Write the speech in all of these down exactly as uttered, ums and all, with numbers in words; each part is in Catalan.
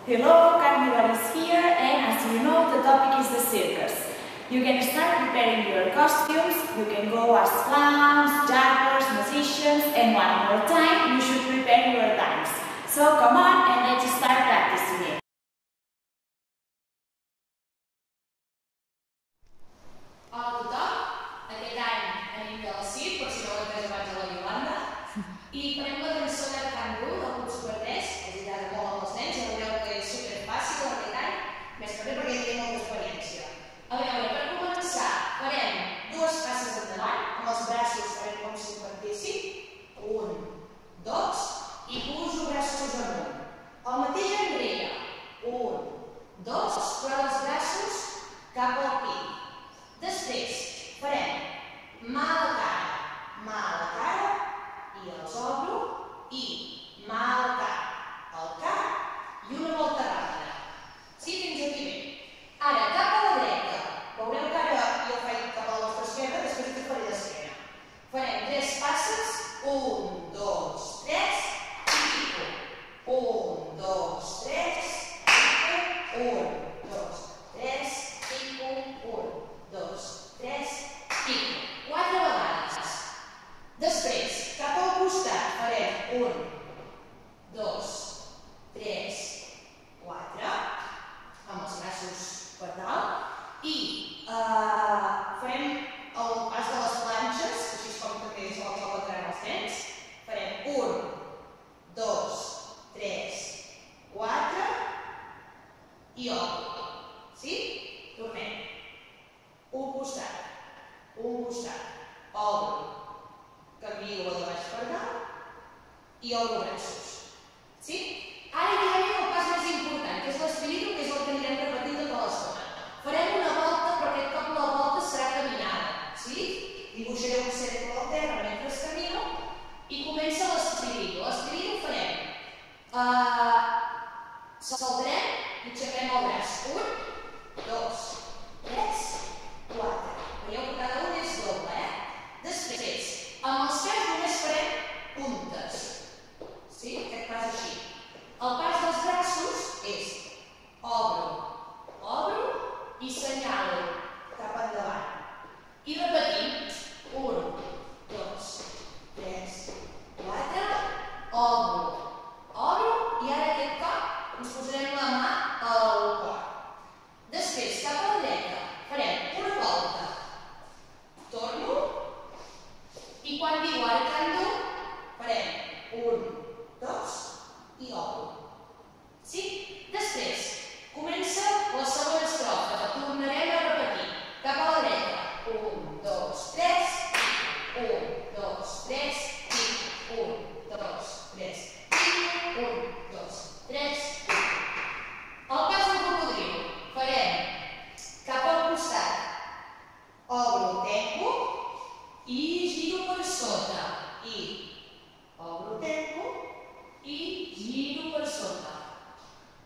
Hello, Carnival is here, and as you know, the topic is the circus. You can start preparing your costumes, you can go as clowns, jugglers, musicians, and one more time, you should prepare your dance. So come on and let's start practicing it. Hola a tothom, aquest any anem del circ, per si no ho he pres abans a la Iolanda, i farem la cançó de Can-Ru del Club Super tres, que els agrada molt als nens, ja veureu que és superfàcil aquest any, més que bé perquè tenim molta experiència. A veure, per començar, farem dues passes endavant, amb els braços farem com si partéssim, un, dos, i pujo braços amunt. El mateix enrere, un, dos, però els braços cap al pit. Després farem mà a la cara, mà a la cara, i els obro, i mà a la cara, al cap, i una volta ràpida. Sí, fins aquí bé. Ara, cap a la dreta. Veureu que ara jo faig cap a la vostra esquerra, després us faré d'esquena. Farem tres passes, un, dos, tres, i pico. Un, dos, tres, pico, un, dos, tres, pico, un, dos, tres, pico. Quatre vegades. Després, cap al costat, farem un, dos, tres, quatre, amb els braços per dalt, i eh, farem el pas de les planxes, així és com també és el que aprendran els nens. Farem un, dos, tres, quatre, i obro. Sí? Tornem. Un costat, un costat, obro, canvio la de baix per dalt i obro braços. Sí? Ara ja veiem el pas més important, que és l'espiritu, que és el que anirem repetint tota l'estona. Farem una volta, però aquest cop la volta serà caminada. Sí? Dibuixaré un cercle al terra mentre camino i comença l'espiritu. L'espiritu farem. Uh, saltarem i aixecarem el braç. Un, dos, tres, quatre. Veieu que cada un és doble, eh? Després, amb els peus només farem puntes. Sí? Aquest pas així. El pas dels braços és obro, obro i senyalo cap endavant. I repetim. Un, dos, tres, quatre, obro, obro i ara aquest cop ens posarem la mà al cor. Després, cap a la dreta, farem una volta. Torno i quan diu ara canto, farem un, dos i obro. Sí? Després, comença la segona estrofa, que tornarem a repetir. Cap a la dreta. Un, dos, tres, un, dos, tres, un, dos, tres, un, dos, tres, el pas del cocodril. Farem cap al costat. Obro, tanco i giro per sota. I obro, tanco i giro per sota.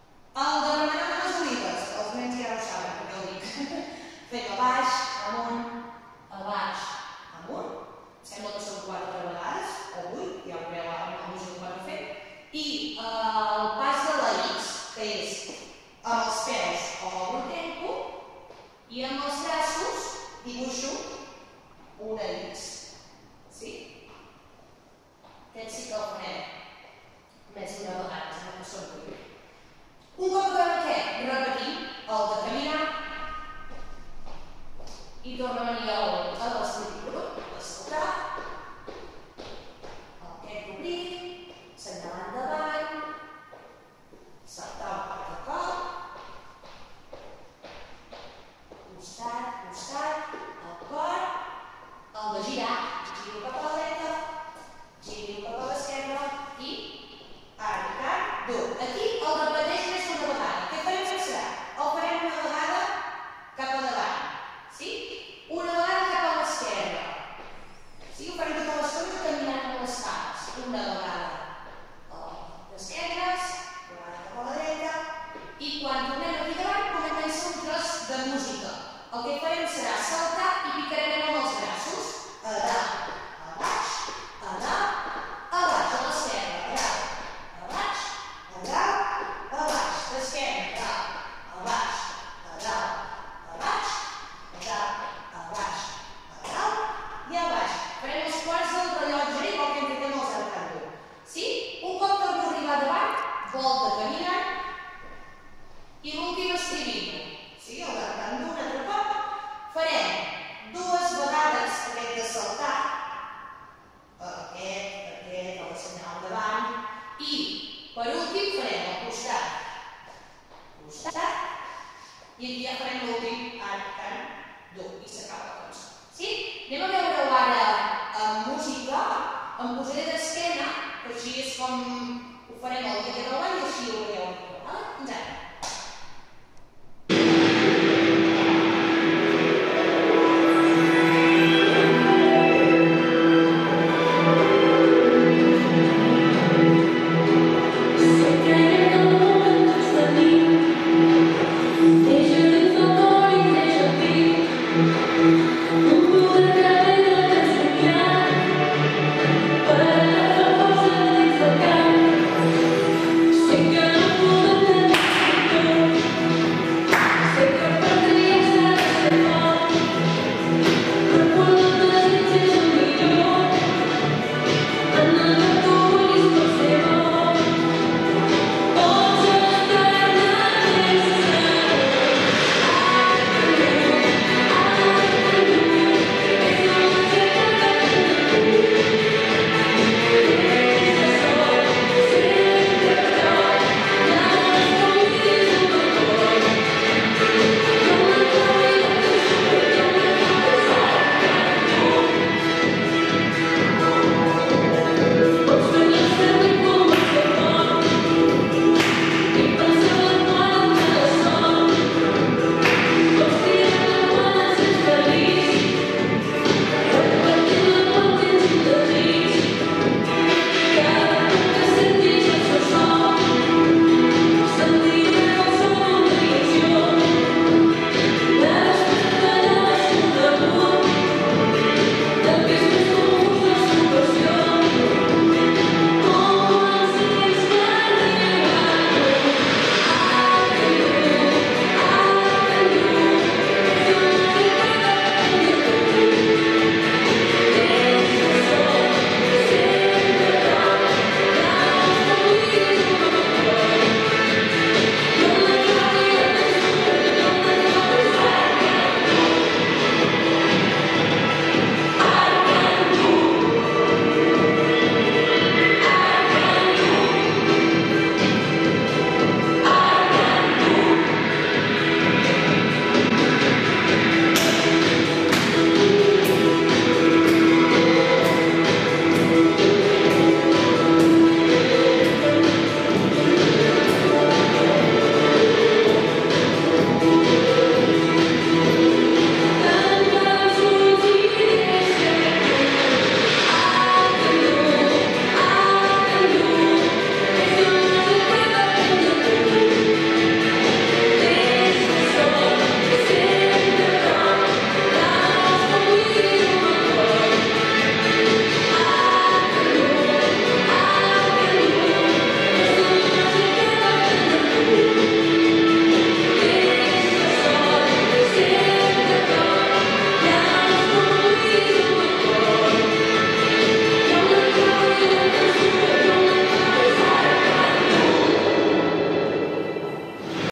volta caminant i l'últim estribillo. Sí, el cantant d'un altre cop. Farem dues vegades aquest de saltar, aquest, aquest, el senyal davant, i per últim farem el costat, costat, i aquí ja farem l'últim an, can, do, i s'acaba la cançó. Sí? Anem a veure-ho ara amb música, em posaré d'esquena, que així és com